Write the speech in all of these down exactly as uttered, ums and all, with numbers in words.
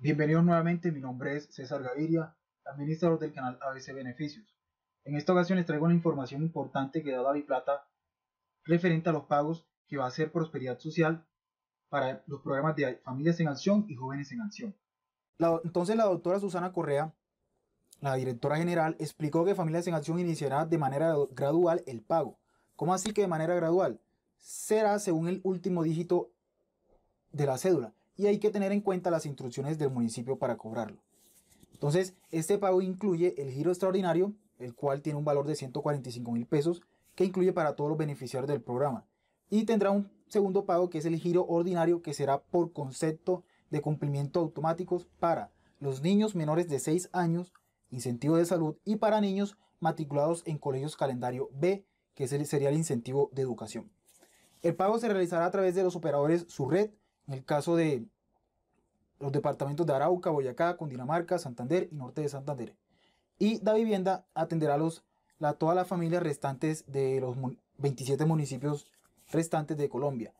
Bienvenidos nuevamente, mi nombre es César Gaviria, administrador del canal A B C Beneficios. En esta ocasión les traigo una información importante que da DaviPlata referente a los pagos que va a hacer Prosperidad Social para los programas de Familias en Acción y Jóvenes en Acción. La, entonces la doctora Susana Correa, la directora general, explicó que Familias en Acción iniciará de manera gradual el pago. ¿Cómo así que de manera gradual? Será según el último dígito de la cédula y hay que tener en cuenta las instrucciones del municipio para cobrarlo. Entonces, este pago incluye el giro extraordinario, el cual tiene un valor de ciento cuarenta y cinco mil pesos, que incluye para todos los beneficiarios del programa. Y tendrá un segundo pago que es el giro ordinario, que será por concepto de cumplimiento automáticos para los niños menores de seis años, incentivo de salud, y para niños matriculados en colegios calendario B, que sería el incentivo de educación. El pago se realizará a través de los operadores Surred, en el caso de los departamentos de Arauca, Boyacá, Cundinamarca, Santander y Norte de Santander. Y Davivienda atenderá a los, la, todas las familias restantes de los veintisiete municipios restantes de Colombia.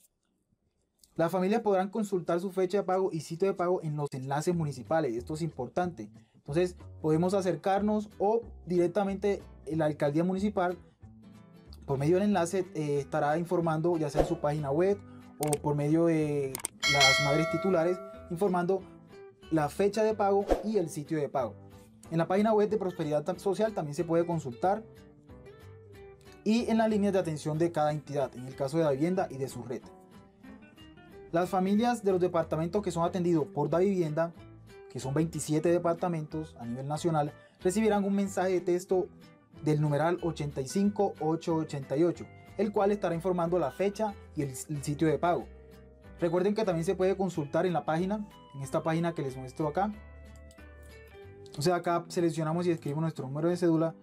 Las familias podrán consultar su fecha de pago y sitio de pago en los enlaces municipales. Esto es importante. Entonces podemos acercarnos o directamente la alcaldía municipal por medio del enlace eh, estará informando, ya sea en su página web o por medio de las madres titulares, informando la fecha de pago y el sitio de pago. En la página web de Prosperidad Social también se puede consultar y en las líneas de atención de cada entidad, en el caso de Davivienda y de su red. Las familias de los departamentos que son atendidos por Davivienda, que son veintisiete departamentos a nivel nacional, recibirán un mensaje de texto del numeral ochenta y cinco ochocientos ochenta y ocho, el cual estará informando la fecha y el, el sitio de pago. Recuerden que también se puede consultar en la página, en esta página que les muestro acá. Entonces acá seleccionamos y escribimos nuestro número de cédula,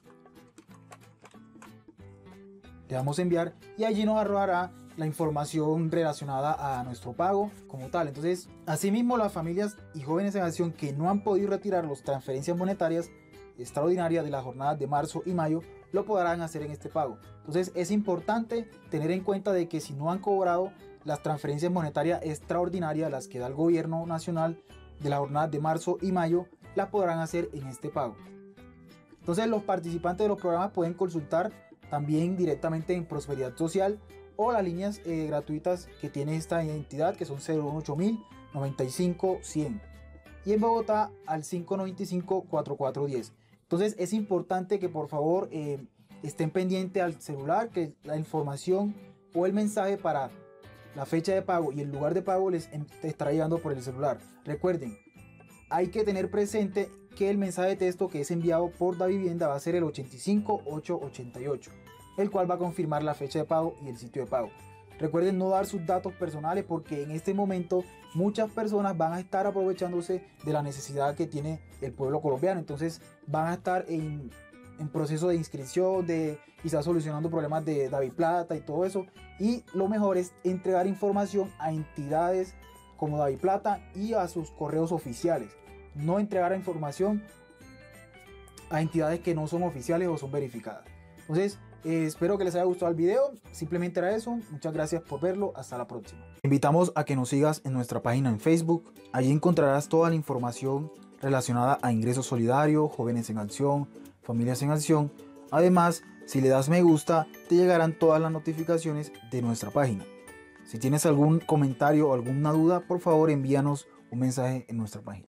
le damos a enviar y allí nos arrojará la información relacionada a nuestro pago como tal. Entonces, asimismo, las familias y jóvenes en acción que no han podido retirar las transferencias monetarias extraordinarias de las jornadas de marzo y mayo lo podrán hacer en este pago. Entonces es importante tener en cuenta de que si no han cobrado las transferencias monetarias extraordinarias, las que da el gobierno nacional de las jornadas de marzo y mayo, las podrán hacer en este pago. Entonces los participantes de los programas pueden consultar también directamente en Prosperidad Social o las líneas eh, gratuitas que tiene esta entidad, que son cero uno ocho mil noventa y cinco cien, y en Bogotá al cinco noventa y cinco cuarenta y cuatro diez. Entonces es importante que por favor eh, estén pendientes al celular, que la información o el mensaje para la fecha de pago y el lugar de pago les estará llegando por el celular. Recuerden, hay que tener presente que el mensaje de texto que es enviado por Davivienda va a ser el ochenta y cinco ochocientos ochenta y ocho, el cual va a confirmar la fecha de pago y el sitio de pago. Recuerden no dar sus datos personales porque en este momento muchas personas van a estar aprovechándose de la necesidad que tiene el pueblo colombiano. Entonces van a estar en, en proceso de inscripción, de quizás solucionando problemas de DaviPlata y todo eso. Y lo mejor es entregar información a entidades como DaviPlata y a sus correos oficiales. No entregar información a entidades que no son oficiales o son verificadas. Entonces, Eh, espero que les haya gustado el video. Simplemente era eso. Muchas gracias por verlo. Hasta la próxima. Te invitamos a que nos sigas en nuestra página en Facebook. Allí encontrarás toda la información relacionada a ingreso solidario, jóvenes en acción, familias en acción. Además, si le das me gusta, te llegarán todas las notificaciones de nuestra página. Si tienes algún comentario o alguna duda, por favor envíanos un mensaje en nuestra página.